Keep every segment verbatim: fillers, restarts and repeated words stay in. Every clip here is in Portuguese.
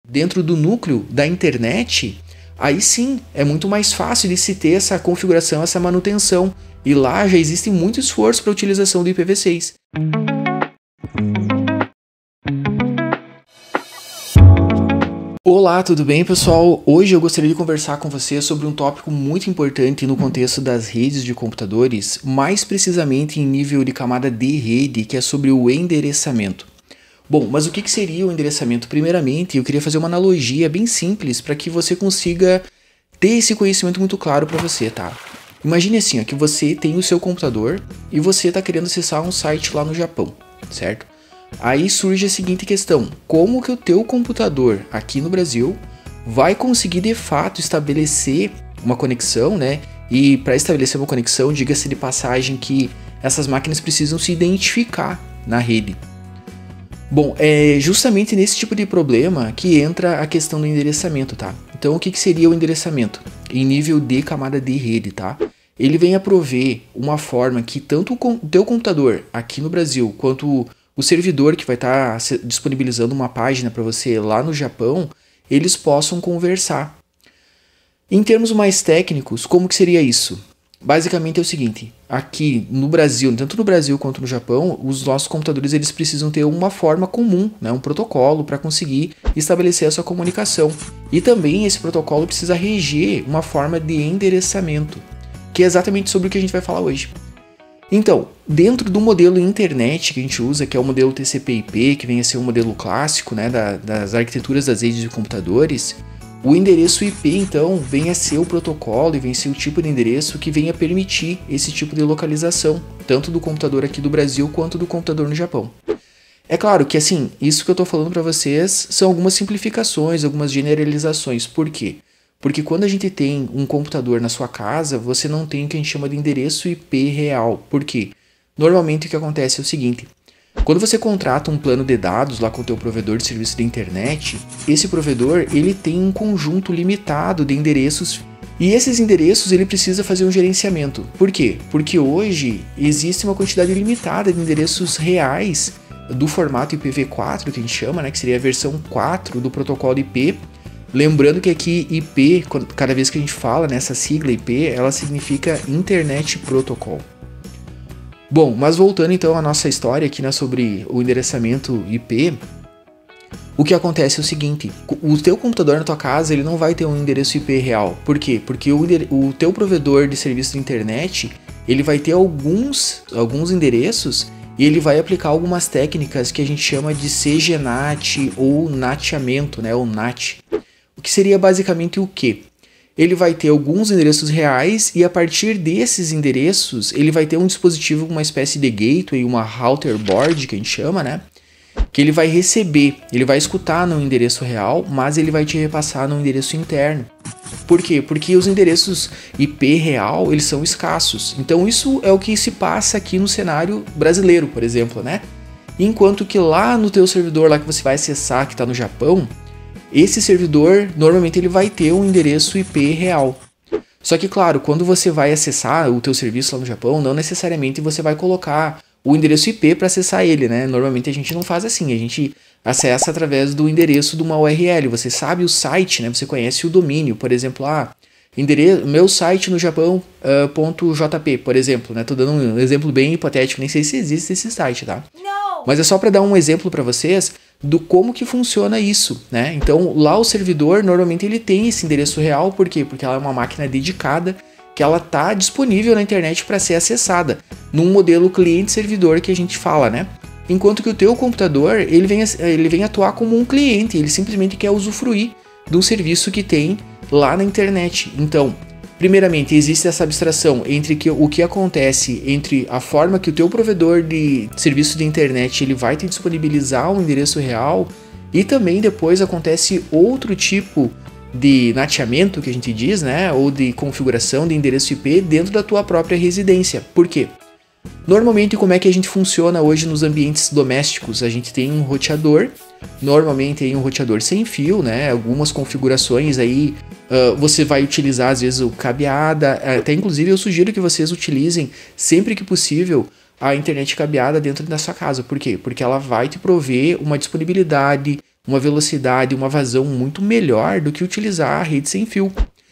dentro do núcleo da internet, aí sim é muito mais fácil de se ter essa configuração, essa manutenção. E lá já existe muito esforço para a utilização do I P v seis. Olá, tudo bem, pessoal? Hoje eu gostaria de conversar com você sobre um tópico muito importante no contexto das redes de computadores, mais precisamente em nível de camada de rede, que é sobre o endereçamento. Bom, mas o que seria o endereçamento? Primeiramente, eu queria fazer uma analogia bem simples para que você consiga ter esse conhecimento muito claro para você, tá? Imagine assim, ó, que você tem o seu computador e você está querendo acessar um site lá no Japão, certo? Aí surge a seguinte questão: como que o teu computador aqui no Brasil vai conseguir de fato estabelecer uma conexão, né? E para estabelecer uma conexão, diga-se de passagem que essas máquinas precisam se identificar na rede. Bom, é justamente nesse tipo de problema que entra a questão do endereçamento, tá? Então, o que que seria o endereçamento em nível de camada de rede, tá? Ele vem a prover uma forma que tanto o teu computador aqui no Brasil quanto o servidor que vai estar tá disponibilizando uma página para você lá no Japão, eles possam conversar. Em termos mais técnicos, como que seria isso? Basicamente é o seguinte: aqui no Brasil, tanto no Brasil quanto no Japão, os nossos computadores eles precisam ter uma forma comum, né, um protocolo para conseguir estabelecer essa comunicação. E também esse protocolo precisa reger uma forma de endereçamento, que é exatamente sobre o que a gente vai falar hoje. Então, dentro do modelo internet que a gente usa, que é o modelo T C P I P, que vem a ser um modelo clássico, né, da, das arquiteturas das redes de computadores, o endereço I P, então, vem a ser o protocolo e vem a ser o tipo de endereço que vem a permitir esse tipo de localização, tanto do computador aqui do Brasil quanto do computador no Japão. É claro que, assim, isso que eu estou falando para vocês são algumas simplificações, algumas generalizações. Por quê? Porque quando a gente tem um computador na sua casa, você não tem o que a gente chama de endereço I P real. Por quê? Normalmente o que acontece é o seguinte: quando você contrata um plano de dados lá com o teu provedor de serviço de internet, esse provedor ele tem um conjunto limitado de endereços e esses endereços ele precisa fazer um gerenciamento. Por quê? Porque hoje existe uma quantidade limitada de endereços reais do formato I P v quatro, que a gente chama, né, que seria a versão quatro do protocolo I P. Lembrando que aqui I P, cada vez que a gente fala nessa sigla I P, ela significa Internet Protocol. Bom, mas voltando então à nossa história aqui, né, sobre o endereçamento I P, o que acontece é o seguinte: o teu computador na tua casa ele não vai ter um endereço I P real. Por quê? Porque o, o teu provedor de serviço de internet ele vai ter alguns, alguns endereços e ele vai aplicar algumas técnicas que a gente chama de C G N A T ou nateamento, né, ou N A T. O que seria basicamente o quê? Ele vai ter alguns endereços reais e a partir desses endereços ele vai ter um dispositivo, uma espécie de gateway, uma router board que a gente chama, né? Que ele vai receber, ele vai escutar no endereço real, mas ele vai te repassar no endereço interno. Por quê? Porque os endereços I P real, eles são escassos. Então isso é o que se passa aqui no cenário brasileiro, por exemplo, né? Enquanto que lá no teu servidor, lá que você vai acessar, que está no Japão, esse servidor, normalmente ele vai ter um endereço I P real. Só que, claro, quando você vai acessar o teu serviço lá no Japão, não necessariamente você vai colocar o endereço I P para acessar ele, né? Normalmente a gente não faz assim, a gente acessa através do endereço de uma U R L. Você sabe o site, né? Você conhece o domínio, por exemplo, ah, endereço, meu site no Japão, uh, ponto .jp, por exemplo, né? Tô dando um exemplo bem hipotético, nem sei se existe esse site, tá? Não. Mas é só para dar um exemplo para vocês do como que funciona isso, né? Então, lá o servidor, normalmente ele tem esse endereço real, por quê? Porque ela é uma máquina dedicada, que ela tá disponível na internet para ser acessada, num modelo cliente-servidor que a gente fala, né? Enquanto que o teu computador, ele vem, ele vem atuar como um cliente, ele simplesmente quer usufruir de um serviço que tem lá na internet. Então, primeiramente, existe essa abstração entre que, o que acontece entre a forma que o teu provedor de serviço de internet ele vai te disponibilizar um endereço real e também depois acontece outro tipo de nateamento que a gente diz, né, ou de configuração de endereço I P dentro da tua própria residência. Por quê? Normalmente, como é que a gente funciona hoje nos ambientes domésticos? A gente tem um roteador, normalmente tem um roteador sem fio, né? Algumas configurações aí uh, você vai utilizar às vezes o cabeada, até inclusive eu sugiro que vocês utilizem sempre que possível a internet cabeada dentro da sua casa. Por quê? Porque ela vai te prover uma disponibilidade uma velocidade, uma vazão muito melhor do que utilizar a rede sem fio.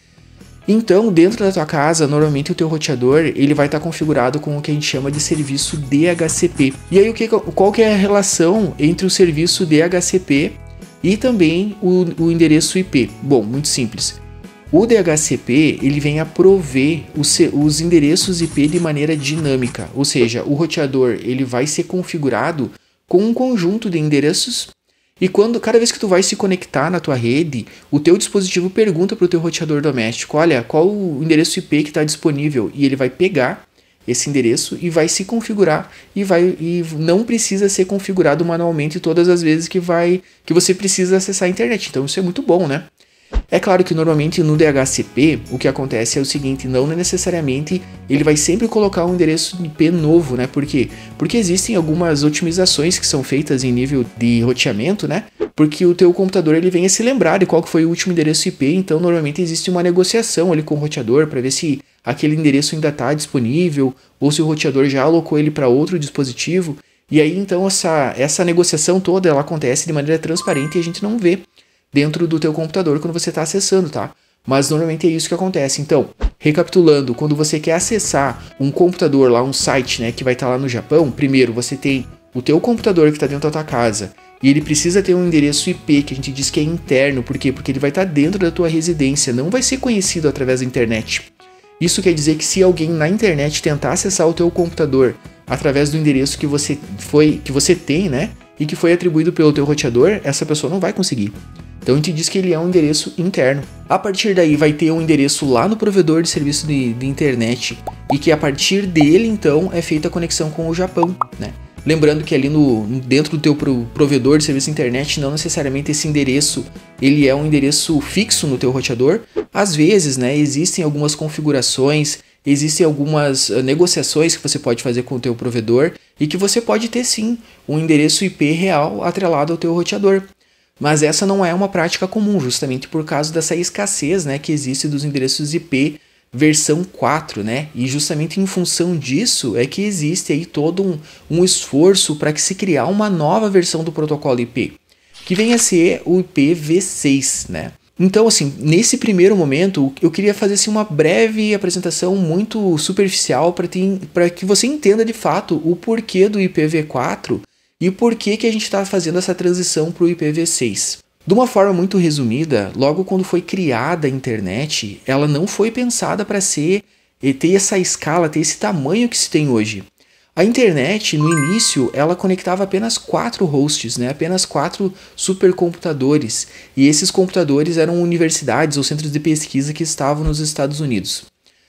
Então, dentro da tua casa, normalmente o teu roteador ele vai estar configurado com o que a gente chama de serviço D H C P. E aí, o que, qual que é a relação entre o serviço D H C P e também o, o endereço I P? Bom, muito simples. O D H C P ele vem a prover os, os endereços I P de maneira dinâmica, ou seja, o roteador ele vai ser configurado com um conjunto de endereços. E quando cada vez que tu vai se conectar na tua rede, o teu dispositivo pergunta para o teu roteador doméstico, olha, qual o endereço I P que está disponível? E ele vai pegar esse endereço e vai se configurar e, vai, e não precisa ser configurado manualmente todas as vezes que, vai, que você precisa acessar a internet. Então isso é muito bom, né? É claro que normalmente no D H C P o que acontece é o seguinte, não necessariamente ele vai sempre colocar um endereço I P novo, né? Por quê? Porque existem algumas otimizações que são feitas em nível de roteamento, né? Porque o teu computador ele vem a se lembrar de qual que foi o último endereço I P, então normalmente existe uma negociação ali com o roteador para ver se aquele endereço ainda está disponível ou se o roteador já alocou ele para outro dispositivo. E aí então essa, essa negociação toda ela acontece de maneira transparente e a gente não vê dentro do teu computador quando você está acessando, tá? Mas normalmente é isso que acontece. Então, recapitulando, quando você quer acessar um computador lá, um site, né, que vai estar lá no Japão, primeiro você tem o teu computador que está dentro da tua casa e ele precisa ter um endereço I P que a gente diz que é interno. Por quê? Porque ele vai estar dentro da tua residência, não vai ser conhecido através da internet. Isso quer dizer que se alguém na internet tentar acessar o teu computador através do endereço que você, foi, que você tem, né, e que foi atribuído pelo teu roteador, essa pessoa não vai conseguir. Então a gente diz que ele é um endereço interno. A partir daí vai ter um endereço lá no provedor de serviço de, de internet e que a partir dele então é feita a conexão com o Japão, né? Lembrando que ali no, dentro do teu provedor de serviço de internet não necessariamente esse endereço ele é um endereço fixo no teu roteador. Às vezes, né, existem algumas configurações, existem algumas negociações que você pode fazer com o teu provedor e que você pode ter sim um endereço I P real atrelado ao teu roteador. Mas essa não é uma prática comum, justamente por causa dessa escassez, né, que existe dos endereços I P versão quatro, né? E justamente em função disso é que existe aí todo um, um esforço para que se criar uma nova versão do protocolo I P, que venha a ser o I P v seis, né? Então, assim, nesse primeiro momento, eu queria fazer assim, uma breve apresentação muito superficial para que você entenda de fato o porquê do I P v quatro e por que que a gente está fazendo essa transição para o I P v seis. De uma forma muito resumida, logo quando foi criada a internet, ela não foi pensada para ser ter essa escala, ter esse tamanho que se tem hoje. A internet, no início, ela conectava apenas quatro hosts, né? Apenas quatro supercomputadores. E esses computadores eram universidades ou centros de pesquisa que estavam nos Estados Unidos.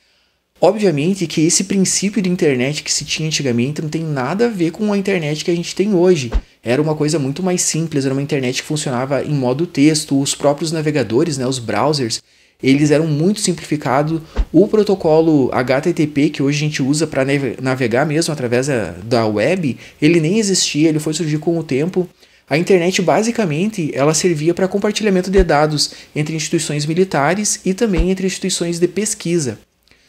Obviamente que esse princípio de internet que se tinha antigamente não tem nada a ver com a internet que a gente tem hoje. Era uma coisa muito mais simples, era uma internet que funcionava em modo texto, os próprios navegadores, né, os browsers, eles eram muito simplificados. O protocolo H T T P, que hoje a gente usa para navegar mesmo através da web, ele nem existia, ele foi surgir com o tempo. A internet, basicamente, ela servia para compartilhamento de dados entre instituições militares e também entre instituições de pesquisa.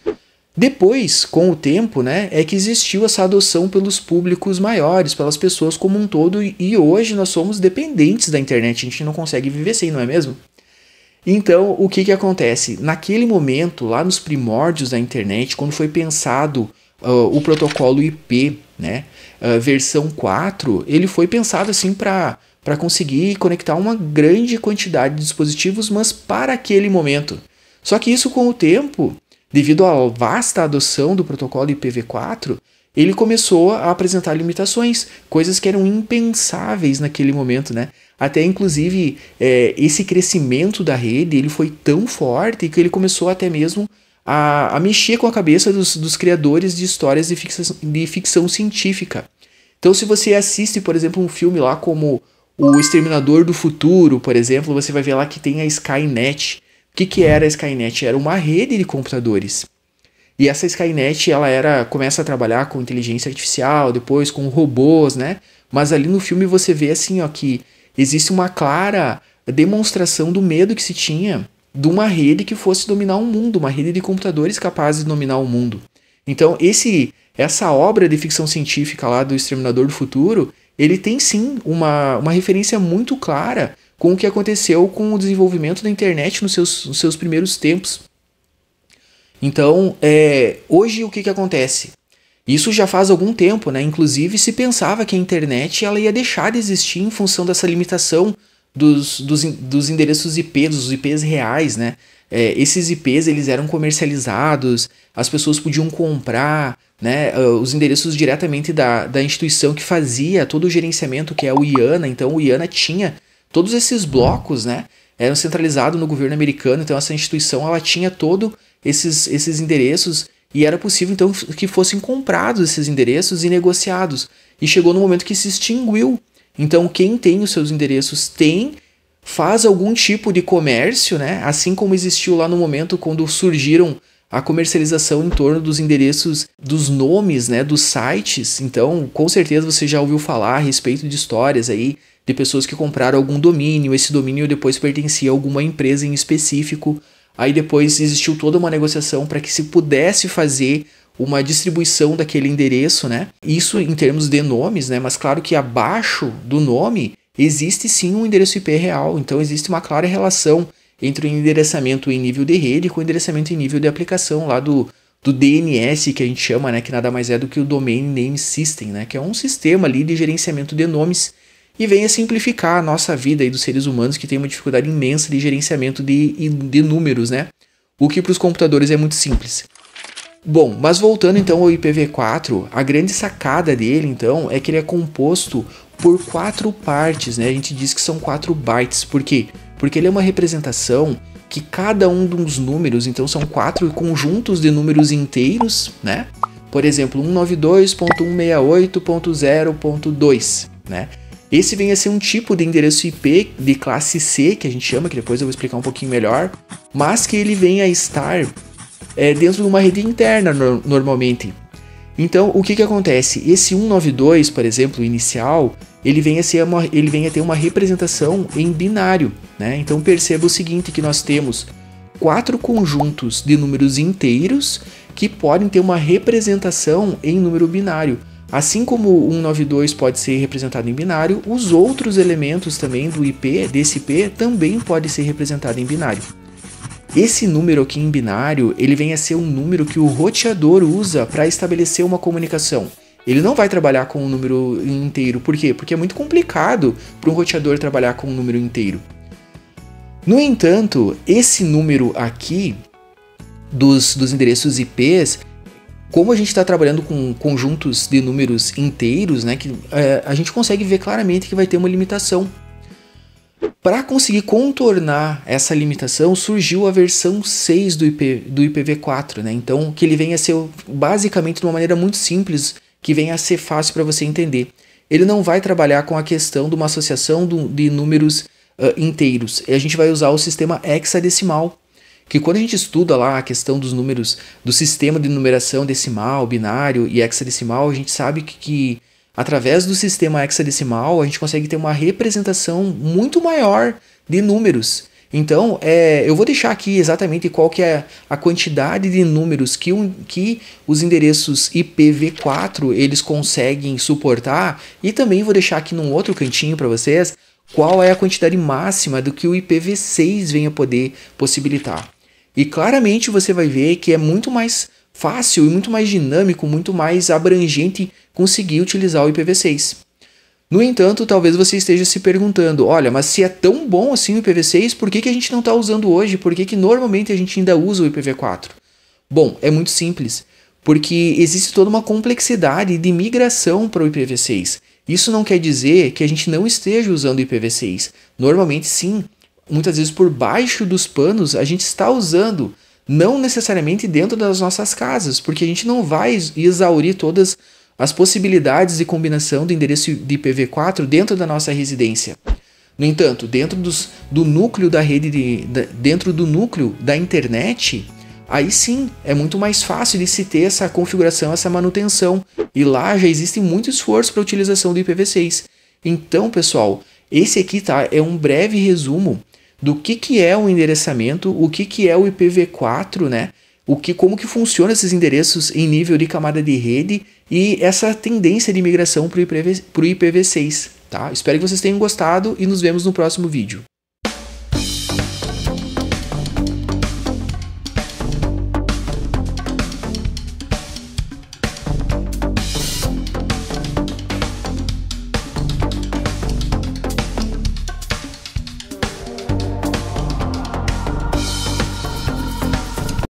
Depois, com o tempo, né, é que existiu essa adoção pelos públicos maiores, pelas pessoas como um todo, e hoje nós somos dependentes da internet, a gente não consegue viver sem, não é mesmo? Então, o que que acontece? Naquele momento, lá nos primórdios da internet, quando foi pensado uh, o protocolo I P, né, uh, versão quatro, ele foi pensado assim para para conseguir conectar uma grande quantidade de dispositivos, mas para aquele momento. Só que isso, com o tempo, devido à vasta adoção do protocolo I P v quatro, ele começou a apresentar limitações, coisas que eram impensáveis naquele momento, né? Até, inclusive, é, esse crescimento da rede ele foi tão forte que ele começou até mesmo a, a mexer com a cabeça dos, dos criadores de histórias de ficção, de ficção científica. Então, se você assiste, por exemplo, um filme lá como O Exterminador do Futuro, por exemplo, você vai ver lá que tem a Skynet. O que, que era a Skynet? Era uma rede de computadores. E essa Skynet, ela era, começa a trabalhar com inteligência artificial, depois com robôs, né? Mas ali no filme você vê assim, ó, que existe uma clara demonstração do medo que se tinha de uma rede que fosse dominar o mundo, uma rede de computadores capazes de dominar o mundo. Então, esse, essa obra de ficção científica lá do Exterminador do Futuro, ele tem sim uma, uma referência muito clara com o que aconteceu com o desenvolvimento da internet nos seus, nos seus primeiros tempos. Então, é, hoje o que, que acontece? Isso já faz algum tempo, né? Inclusive se pensava que a internet ela ia deixar de existir em função dessa limitação dos, dos, dos endereços I P, dos I Ps reais, né? É, esses I Ps eles eram comercializados, as pessoas podiam comprar, né, os endereços diretamente da, da instituição que fazia todo o gerenciamento, que é o IANA. Então o IANA tinha todos esses blocos, né, eram centralizados no governo americano, então essa instituição ela tinha todos esses, esses endereços e era possível então que fossem comprados esses endereços e negociados. E chegou no momento que se extinguiu. Então quem tem os seus endereços tem, faz algum tipo de comércio, né, assim como existiu lá no momento quando surgiram a comercialização em torno dos endereços, dos nomes, né, dos sites. Então, com certeza você já ouviu falar a respeito de histórias aí de pessoas que compraram algum domínio, esse domínio depois pertencia a alguma empresa em específico, aí depois existiu toda uma negociação para que se pudesse fazer uma distribuição daquele endereço, né? Isso em termos de nomes, né? Mas claro que abaixo do nome existe sim um endereço I P real, então existe uma clara relação entre o endereçamento em nível de rede com o endereçamento em nível de aplicação lá do, do D N S, que a gente chama, né, que nada mais é do que o Domain Name System, né, que é um sistema ali de gerenciamento de nomes e vem a simplificar a nossa vida aí dos seres humanos que tem uma dificuldade imensa de gerenciamento de, de números, né, o que para os computadores é muito simples. Bom, mas voltando então ao I P v quatro, a grande sacada dele então é que ele é composto por quatro partes, né, a gente diz que são quatro bytes, por quê? Porque ele é uma representação que cada um dos números, então são quatro conjuntos de números inteiros, né? Por exemplo, cento e noventa e dois ponto cento e sessenta e oito ponto zero ponto dois, né? Esse vem a ser um tipo de endereço I P de classe C, que a gente chama, que depois eu vou explicar um pouquinho melhor, mas que ele vem a estar é, dentro de uma rede interna no, normalmente. Então, o que que acontece? Esse cento e noventa e dois, por exemplo, inicial, ele vem a, ser uma, ele vem a ter uma representação em binário, né? Então, perceba o seguinte, que nós temos quatro conjuntos de números inteiros que podem ter uma representação em número binário. Assim como o cento e noventa e dois pode ser representado em binário, os outros elementos também do I P, desse I P, também pode ser representado em binário. Esse número aqui em binário, ele vem a ser um número que o roteador usa para estabelecer uma comunicação. Ele não vai trabalhar com um número inteiro. Por quê? Porque é muito complicado para um roteador trabalhar com um número inteiro. No entanto, esse número aqui dos, dos endereços I Ps, como a gente está trabalhando com conjuntos de números inteiros, né, que, é, a gente consegue ver claramente que vai ter uma limitação. Para conseguir contornar essa limitação, surgiu a versão seis do, I P, do I P v quatro, né? Então, que ele vem a ser basicamente de uma maneira muito simples, que vem a ser fácil para você entender. Ele não vai trabalhar com a questão de uma associação do, de números uh, inteiros. A gente vai usar o sistema hexadecimal, que quando a gente estuda lá a questão dos números, do sistema de numeração decimal, binário e hexadecimal, a gente sabe que, que através do sistema hexadecimal a gente consegue ter uma representação muito maior de números. Então, é, eu vou deixar aqui exatamente qual que é a quantidade de números que, um, que os endereços I P v quatro eles conseguem suportar, e também vou deixar aqui num outro cantinho para vocês qual é a quantidade máxima do que o I P v seis vem a poder possibilitar. E claramente você vai ver que é muito mais fácil e muito mais dinâmico, muito mais abrangente conseguir utilizar o I P v seis. No entanto, talvez você esteja se perguntando, olha, mas se é tão bom assim o I P v seis, por que, que a gente não está usando hoje? Por que, que normalmente a gente ainda usa o I P v quatro? Bom, é muito simples, porque existe toda uma complexidade de migração para o I P v seis. Isso não quer dizer que a gente não esteja usando o I P v seis. Normalmente sim, muitas vezes por baixo dos panos a gente está usando, não necessariamente dentro das nossas casas, porque a gente não vai exaurir todas as possibilidades de combinação do endereço de I P v quatro dentro da nossa residência. No entanto, dentro dos, do núcleo da rede, de, da, dentro do núcleo da internet, aí sim é muito mais fácil de se ter essa configuração, essa manutenção. E lá já existe muito esforço para a utilização do I P v seis. Então, pessoal, esse aqui tá, é um breve resumo do que, que é o endereçamento, o que, que é o I P v quatro, né? O que, como que funciona esses endereços em nível de camada de rede e essa tendência de migração para o I P v seis. tá? Espero que vocês tenham gostado e nos vemos no próximo vídeo.